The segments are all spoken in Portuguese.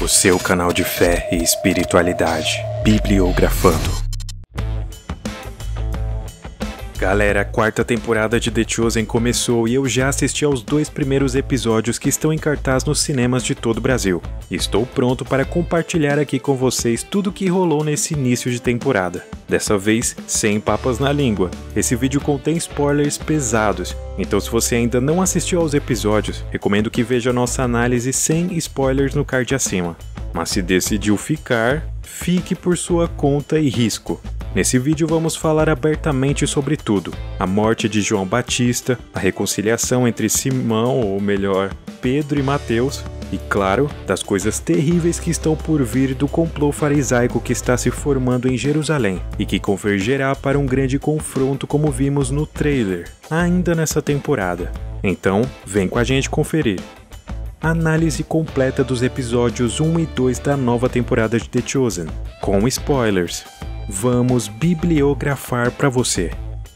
seu canal de fé e espiritualidade, Bibliografando. Galera, a quarta temporada de The Chosen começou e eu já assisti aos 2 primeiros episódios que estão em cartaz nos cinemas de todo o Brasil. Estou pronto para compartilhar aqui com vocês tudo o que rolou nesse início de temporada. Dessa vez, sem papas na língua. Esse vídeo contém spoilers pesados, então se você ainda não assistiu aos episódios, recomendo que veja a nossa análise sem spoilers no card acima. Mas se decidiu ficar, fique por sua conta e risco. Nesse vídeo vamos falar abertamente sobre tudo: a morte de João Batista, a reconciliação entre Simão, ou melhor, Pedro e Mateus, e claro, das coisas terríveis que estão por vir do complô farisaico que está se formando em Jerusalém, e que convergerá para um grande confronto como vimos no trailer, ainda nessa temporada. Então, vem com a gente conferir. Análise completa dos episódios 1 e 2 da nova temporada de The Chosen, com spoilers. Vamos bibliografar para você.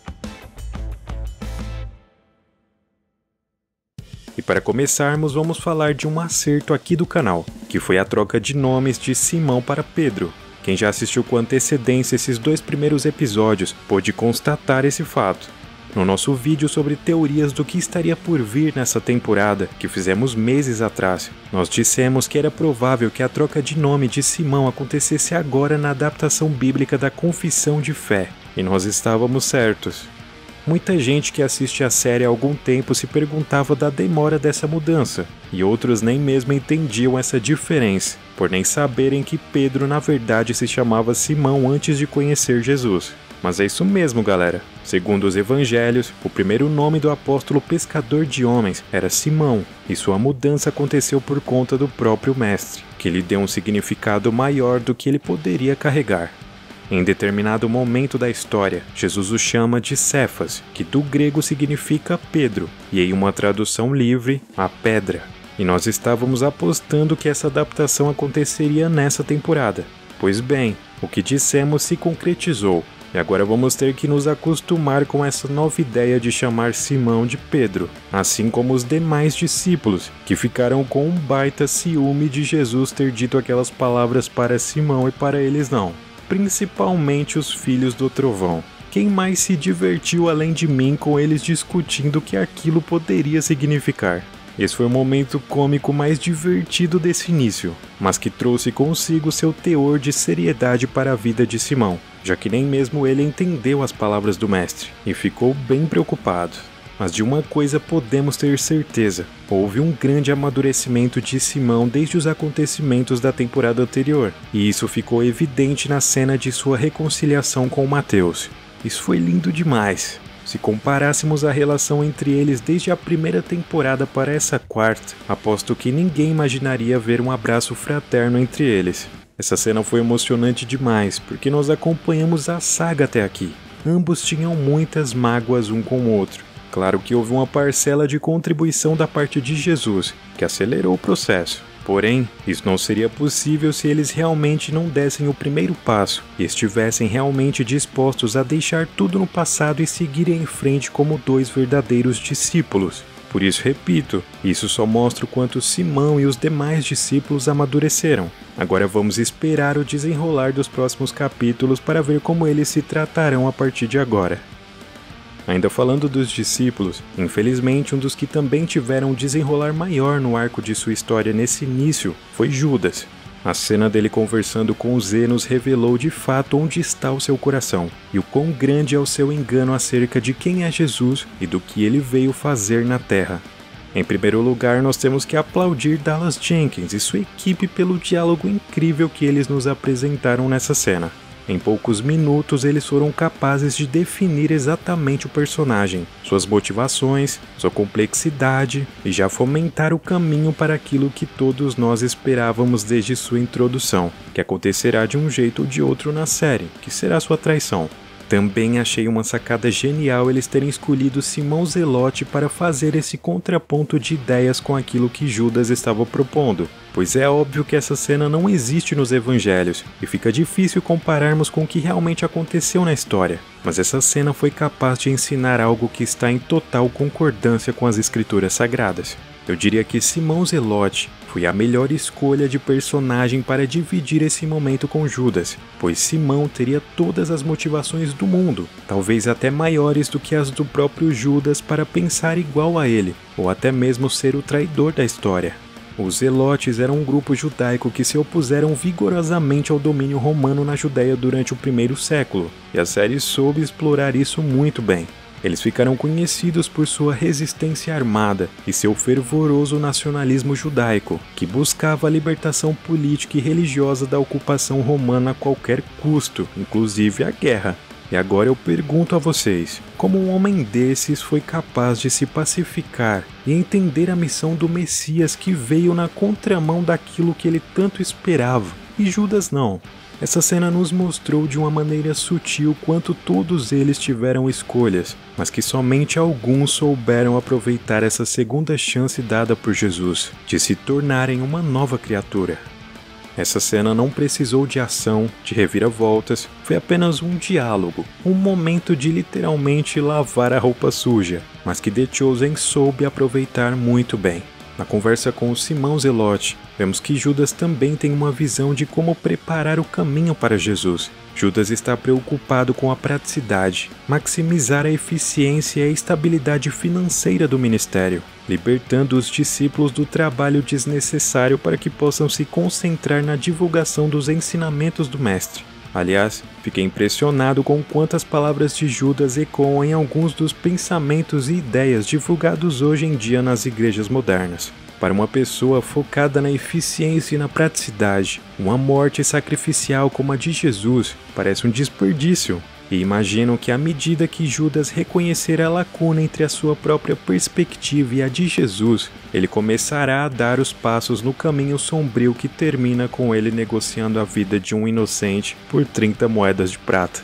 E para começarmos, vamos falar de um acerto aqui do canal, que foi a troca de nomes de Simão para Pedro. Quem já assistiu com antecedência esses 2 primeiros episódios pôde constatar esse fato. No nosso vídeo sobre teorias do que estaria por vir nessa temporada, que fizemos meses atrás, nós dissemos que era provável que a troca de nome de Simão acontecesse agora na adaptação bíblica da Confissão de Fé, e nós estávamos certos. Muita gente que assiste a série há algum tempo se perguntava da demora dessa mudança, e outros nem mesmo entendiam essa diferença, por nem saberem que Pedro na verdade se chamava Simão antes de conhecer Jesus. Mas é isso mesmo, galera. Segundo os evangelhos, o primeiro nome do apóstolo pescador de homens era Simão, e sua mudança aconteceu por conta do próprio mestre, que lhe deu um significado maior do que ele poderia carregar. Em determinado momento da história, Jesus o chama de Cefas, que do grego significa Pedro, e em uma tradução livre, a pedra. E nós estávamos apostando que essa adaptação aconteceria nessa temporada. Pois bem, o que dissemos se concretizou. E agora vamos ter que nos acostumar com essa nova ideia de chamar Simão de Pedro, assim como os demais discípulos, que ficaram com um baita ciúme de Jesus ter dito aquelas palavras para Simão e para eles não. Principalmente os filhos do trovão. Quem mais se divertiu além de mim com eles discutindo o que aquilo poderia significar? Esse foi o momento cômico mais divertido desse início, mas que trouxe consigo seu teor de seriedade para a vida de Simão, já que nem mesmo ele entendeu as palavras do mestre, e ficou bem preocupado. Mas de uma coisa podemos ter certeza: houve um grande amadurecimento de Simão desde os acontecimentos da temporada anterior, e isso ficou evidente na cena de sua reconciliação com Mateus. Isso foi lindo demais. Se comparássemos a relação entre eles desde a primeira temporada para essa quarta, aposto que ninguém imaginaria ver um abraço fraterno entre eles. Essa cena foi emocionante demais, porque nós acompanhamos a saga até aqui. Ambos tinham muitas mágoas um com o outro. Claro que houve uma parcela de contribuição da parte de Jesus, que acelerou o processo. Porém, isso não seria possível se eles realmente não dessem o primeiro passo e estivessem realmente dispostos a deixar tudo no passado e seguirem em frente como 2 verdadeiros discípulos. Por isso, repito, isso só mostra o quanto Simão e os demais discípulos amadureceram. Agora vamos esperar o desenrolar dos próximos capítulos para ver como eles se tratarão a partir de agora. Ainda falando dos discípulos, infelizmente um dos que também tiveram um desenrolar maior no arco de sua história nesse início foi Judas. A cena dele conversando com os Zenos revelou de fato onde está o seu coração, e o quão grande é o seu engano acerca de quem é Jesus e do que ele veio fazer na Terra. Em primeiro lugar, nós temos que aplaudir Dallas Jenkins e sua equipe pelo diálogo incrível que eles nos apresentaram nessa cena. Em poucos minutos eles foram capazes de definir exatamente o personagem, suas motivações, sua complexidade e já fomentar o caminho para aquilo que todos nós esperávamos desde sua introdução, que acontecerá de um jeito ou de outro na série, que será sua traição. Também achei uma sacada genial eles terem escolhido Simão Zelote para fazer esse contraponto de ideias com aquilo que Judas estava propondo, pois é óbvio que essa cena não existe nos evangelhos e fica difícil compararmos com o que realmente aconteceu na história, mas essa cena foi capaz de ensinar algo que está em total concordância com as escrituras sagradas. Eu diria que Simão Zelote foi a melhor escolha de personagem para dividir esse momento com Judas, pois Simão teria todas as motivações do mundo, talvez até maiores do que as do próprio Judas para pensar igual a ele, ou até mesmo ser o traidor da história. Os Zelotes eram um grupo judaico que se opuseram vigorosamente ao domínio romano na Judéia durante o primeiro século, e a série soube explorar isso muito bem. Eles ficaram conhecidos por sua resistência armada e seu fervoroso nacionalismo judaico, que buscava a libertação política e religiosa da ocupação romana a qualquer custo, inclusive a guerra. E agora eu pergunto a vocês, como um homem desses foi capaz de se pacificar e entender a missão do Messias que veio na contramão daquilo que ele tanto esperava, e Judas não? Essa cena nos mostrou de uma maneira sutil quanto todos eles tiveram escolhas, mas que somente alguns souberam aproveitar essa segunda chance dada por Jesus, de se tornarem uma nova criatura. Essa cena não precisou de ação, de reviravoltas, foi apenas um diálogo, um momento de literalmente lavar a roupa suja, mas que The Chosen soube aproveitar muito bem. Na conversa com o Simão Zelote, vemos que Judas também tem uma visão de como preparar o caminho para Jesus. Judas está preocupado com a praticidade, maximizar a eficiência e a estabilidade financeira do ministério, libertando os discípulos do trabalho desnecessário para que possam se concentrar na divulgação dos ensinamentos do Mestre. Aliás, fiquei impressionado com quantas palavras de Judas ecoam em alguns dos pensamentos e ideias divulgados hoje em dia nas igrejas modernas. Para uma pessoa focada na eficiência e na praticidade, uma morte sacrificial como a de Jesus parece um desperdício. E imagino que à medida que Judas reconhecer a lacuna entre a sua própria perspectiva e a de Jesus, ele começará a dar os passos no caminho sombrio que termina com ele negociando a vida de um inocente por 30 moedas de prata.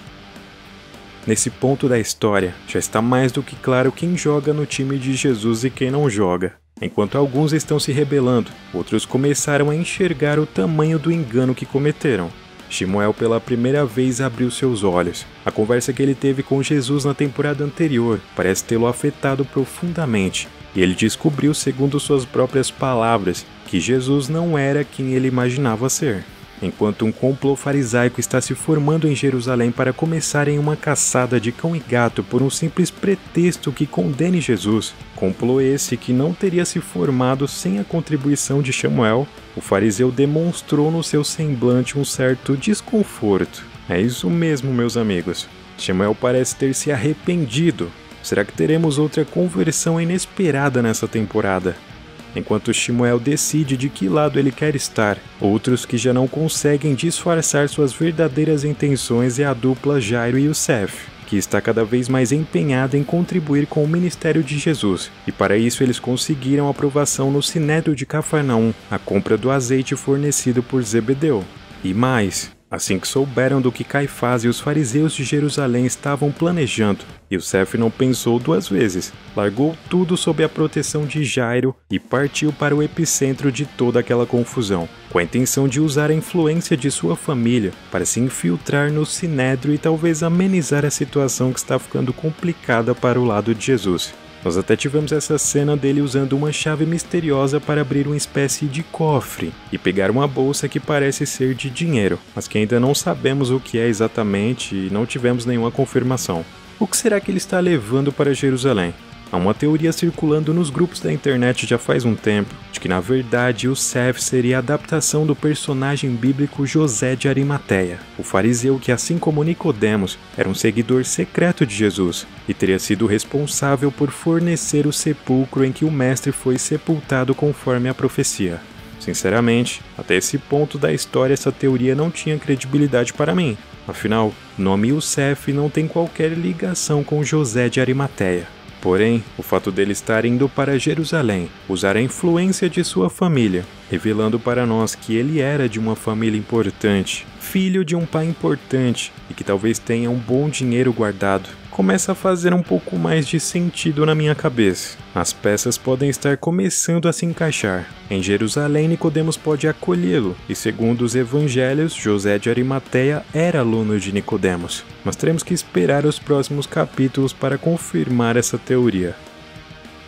Nesse ponto da história, já está mais do que claro quem joga no time de Jesus e quem não joga. Enquanto alguns estão se rebelando, outros começaram a enxergar o tamanho do engano que cometeram. Shemuel pela primeira vez abriu seus olhos. A conversa que ele teve com Jesus na temporada anterior parece tê-lo afetado profundamente, e ele descobriu, segundo suas próprias palavras, que Jesus não era quem ele imaginava ser. Enquanto um complô farisaico está se formando em Jerusalém para começarem uma caçada de cão e gato por um simples pretexto que condene Jesus, complô esse que não teria se formado sem a contribuição de Shemuel, o fariseu demonstrou no seu semblante um certo desconforto. É isso mesmo, meus amigos. Shemuel parece ter se arrependido. Será que teremos outra conversão inesperada nessa temporada? Enquanto Shemuel decide de que lado ele quer estar, outros que já não conseguem disfarçar suas verdadeiras intenções é a dupla Jairo e Yosef, que está cada vez mais empenhada em contribuir com o ministério de Jesus, e para isso eles conseguiram aprovação no Sinédrio de Cafarnaum, a compra do azeite fornecido por Zebedeu. E mais, assim que souberam do que Caifás e os fariseus de Jerusalém estavam planejando, Yosef não pensou duas vezes, largou tudo sob a proteção de Jairo e partiu para o epicentro de toda aquela confusão, com a intenção de usar a influência de sua família para se infiltrar no Sinédrio e talvez amenizar a situação que está ficando complicada para o lado de Jesus. Nós até tivemos essa cena dele usando uma chave misteriosa para abrir uma espécie de cofre e pegar uma bolsa que parece ser de dinheiro, mas que ainda não sabemos o que é exatamente e não tivemos nenhuma confirmação. O que será que ele está levando para Jerusalém? Há uma teoria circulando nos grupos da internet já faz um tempo, de que na verdade Yosef seria a adaptação do personagem bíblico José de Arimateia, o fariseu que, assim como Nicodemos, era um seguidor secreto de Jesus e teria sido responsável por fornecer o sepulcro em que o mestre foi sepultado conforme a profecia. Sinceramente, até esse ponto da história essa teoria não tinha credibilidade para mim. Afinal, o nome Yosef não tem qualquer ligação com José de Arimateia. Porém, o fato dele estar indo para Jerusalém, usar a influência de sua família, revelando para nós que ele era de uma família importante, filho de um pai importante e que talvez tenha um bom dinheiro guardado, começa a fazer um pouco mais de sentido na minha cabeça. As peças podem estar começando a se encaixar. Em Jerusalém, Nicodemos pode acolhê-lo, e segundo os evangelhos, José de Arimateia era aluno de Nicodemos. Mas teremos que esperar os próximos capítulos para confirmar essa teoria.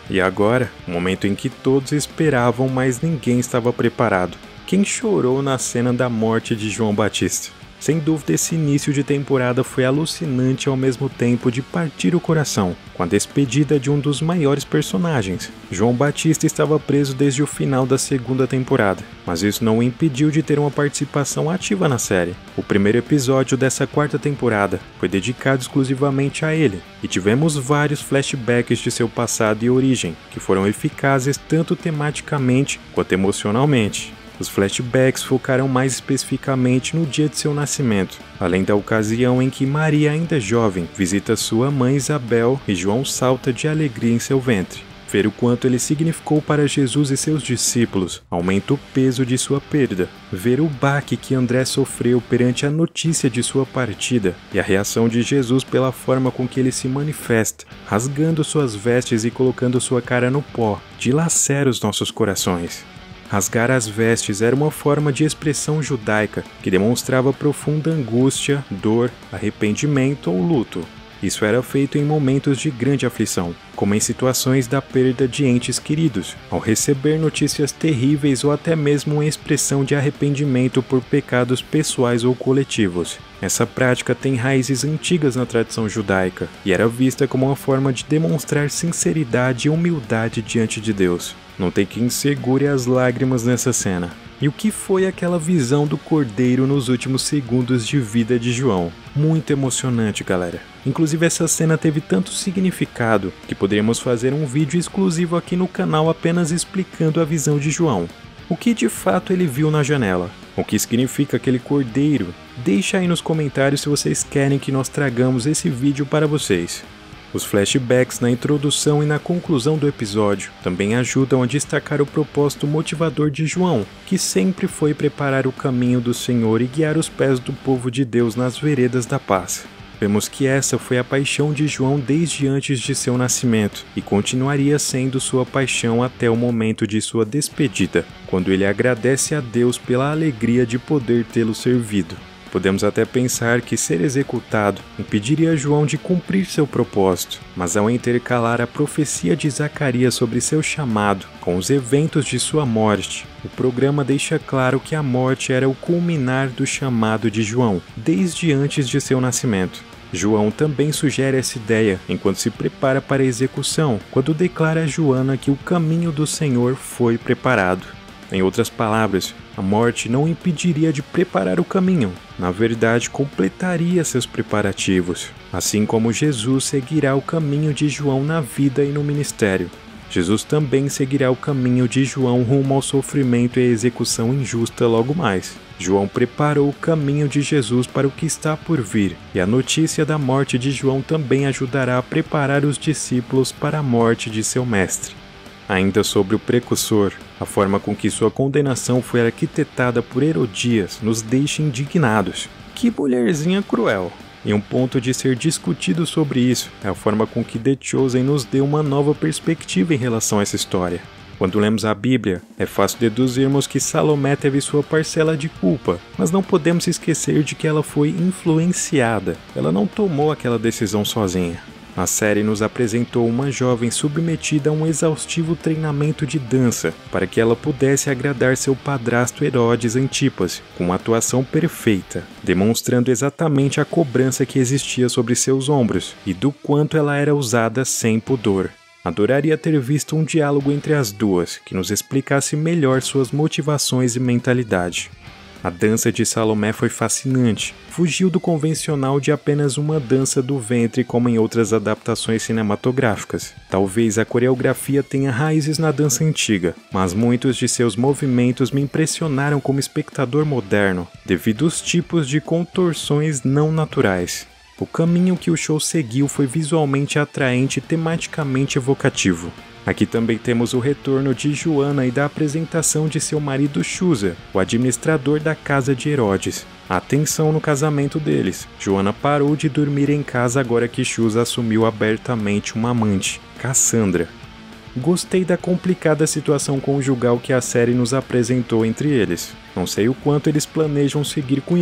E agora, o momento em que todos esperavam, mas ninguém estava preparado. Quem chorou na cena da morte de João Batista? Sem dúvida, esse início de temporada foi alucinante ao mesmo tempo de partir o coração, com a despedida de um dos maiores personagens. João Batista estava preso desde o final da segunda temporada, mas isso não o impediu de ter uma participação ativa na série. O primeiro episódio dessa quarta temporada foi dedicado exclusivamente a ele, e tivemos vários flashbacks de seu passado e origem, que foram eficazes tanto tematicamente quanto emocionalmente. Os flashbacks focaram mais especificamente no dia de seu nascimento, além da ocasião em que Maria, ainda jovem, visita sua mãe Isabel e João salta de alegria em seu ventre. Ver o quanto ele significou para Jesus e seus discípulos aumenta o peso de sua perda. Ver o baque que André sofreu perante a notícia de sua partida e a reação de Jesus pela forma com que ele se manifesta, rasgando suas vestes e colocando sua cara no pó, dilacera os nossos corações. Rasgar as vestes era uma forma de expressão judaica que demonstrava profunda angústia, dor, arrependimento ou luto. Isso era feito em momentos de grande aflição, como em situações da perda de entes queridos, ao receber notícias terríveis ou até mesmo uma expressão de arrependimento por pecados pessoais ou coletivos. Essa prática tem raízes antigas na tradição judaica e era vista como uma forma de demonstrar sinceridade e humildade diante de Deus. Não tem quem segure as lágrimas nessa cena. E o que foi aquela visão do cordeiro nos últimos segundos de vida de João? Muito emocionante, galera. Inclusive essa cena teve tanto significado que poderíamos fazer um vídeo exclusivo aqui no canal apenas explicando a visão de João. O que de fato ele viu na janela? O que significa aquele cordeiro? Deixa aí nos comentários se vocês querem que nós tragamos esse vídeo para vocês. Os flashbacks na introdução e na conclusão do episódio também ajudam a destacar o propósito motivador de João, que sempre foi preparar o caminho do Senhor e guiar os pés do povo de Deus nas veredas da paz. Vemos que essa foi a paixão de João desde antes de seu nascimento e continuaria sendo sua paixão até o momento de sua despedida, quando ele agradece a Deus pela alegria de poder tê-lo servido. Podemos até pensar que ser executado impediria João de cumprir seu propósito, mas ao intercalar a profecia de Zacarias sobre seu chamado com os eventos de sua morte, o programa deixa claro que a morte era o culminar do chamado de João, desde antes de seu nascimento. João também sugere essa ideia enquanto se prepara para a execução, quando declara a Joana que o caminho do Senhor foi preparado. Em outras palavras, a morte não o impediria de preparar o caminho, na verdade completaria seus preparativos, assim como Jesus seguirá o caminho de João na vida e no ministério. Jesus também seguirá o caminho de João rumo ao sofrimento e à execução injusta logo mais. João preparou o caminho de Jesus para o que está por vir, e a notícia da morte de João também ajudará a preparar os discípulos para a morte de seu mestre. Ainda sobre o precursor, a forma com que sua condenação foi arquitetada por Herodias nos deixa indignados. Que mulherzinha cruel! E um ponto de ser discutido sobre isso é a forma com que The Chosen nos deu uma nova perspectiva em relação a essa história. Quando lemos a Bíblia, é fácil deduzirmos que Salomé teve sua parcela de culpa, mas não podemos esquecer de que ela foi influenciada. Ela não tomou aquela decisão sozinha. A série nos apresentou uma jovem submetida a um exaustivo treinamento de dança para que ela pudesse agradar seu padrasto Herodes Antipas com uma atuação perfeita, demonstrando exatamente a cobrança que existia sobre seus ombros e do quanto ela era usada sem pudor. Adoraria ter visto um diálogo entre as duas que nos explicasse melhor suas motivações e mentalidade. A dança de Salomé foi fascinante, fugiu do convencional de apenas uma dança do ventre como em outras adaptações cinematográficas. Talvez a coreografia tenha raízes na dança antiga, mas muitos de seus movimentos me impressionaram como espectador moderno, devido aos tipos de contorções não naturais. O caminho que o show seguiu foi visualmente atraente e tematicamente evocativo. Aqui também temos o retorno de Joana e da apresentação de seu marido Chuza, o administrador da casa de Herodes. A tensão no casamento deles. Joana parou de dormir em casa agora que Chuza assumiu abertamente uma amante, Cassandra. Gostei da complicada situação conjugal que a série nos apresentou entre eles. Não sei o quanto eles planejam seguir com isso,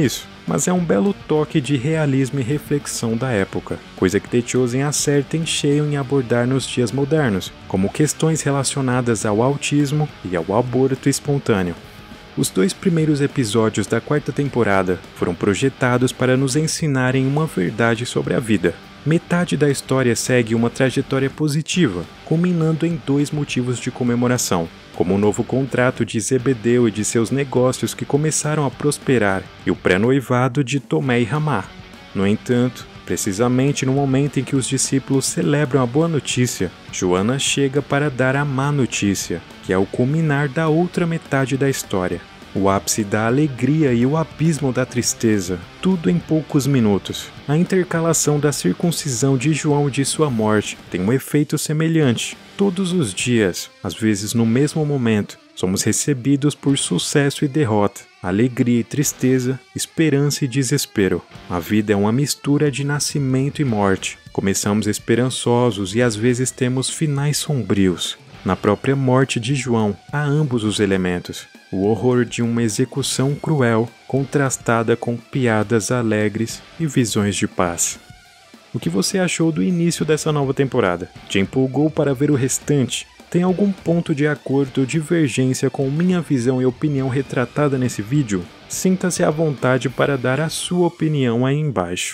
mas é um belo toque de realismo e reflexão da época, coisa que The Chosen acerta em cheio em abordar nos dias modernos, como questões relacionadas ao autismo e ao aborto espontâneo. Os 2 primeiros episódios da 4ª temporada foram projetados para nos ensinarem uma verdade sobre a vida. Metade da história segue uma trajetória positiva, culminando em 2 motivos de comemoração, como o novo contrato de Zebedeu e de seus negócios que começaram a prosperar, e o pré-noivado de Tomé e Ramá. No entanto, precisamente no momento em que os discípulos celebram a boa notícia, Joana chega para dar a má notícia, que é o culminar da outra metade da história. O ápice da alegria e o abismo da tristeza, tudo em poucos minutos. A intercalação da circuncisão de João e de sua morte tem um efeito semelhante. Todos os dias, às vezes no mesmo momento, somos recebidos por sucesso e derrota, alegria e tristeza, esperança e desespero. A vida é uma mistura de nascimento e morte. Começamos esperançosos e às vezes temos finais sombrios. Na própria morte de João, há ambos os elementos. O horror de uma execução cruel, contrastada com piadas alegres e visões de paz. O que você achou do início dessa nova temporada? Te empolgou para ver o restante? Tem algum ponto de acordo ou divergência com minha visão e opinião retratada nesse vídeo? Sinta-se à vontade para dar a sua opinião aí embaixo.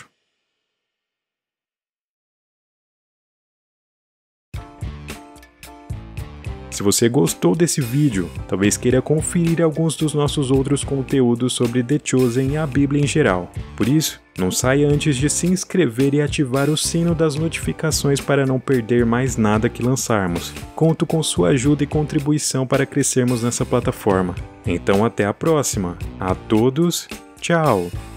Se você gostou desse vídeo, talvez queira conferir alguns dos nossos outros conteúdos sobre The Chosen e a Bíblia em geral. Por isso, não saia antes de se inscrever e ativar o sino das notificações para não perder mais nada que lançarmos. Conto com sua ajuda e contribuição para crescermos nessa plataforma. Então até a próxima. A todos, tchau!